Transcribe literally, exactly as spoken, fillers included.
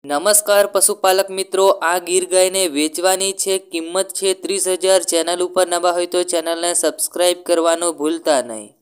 નમસ્કાર પશુપાલક મિત્રો, આ ગીર ગાયને વેચવાની છે, કિંમત છે ત્રીસ હજાર। ચેનલ ઉપર નવા હોય તો ચેનલને સબસ્ક્રાઈબ કરવાનું ભૂલતા નહીં।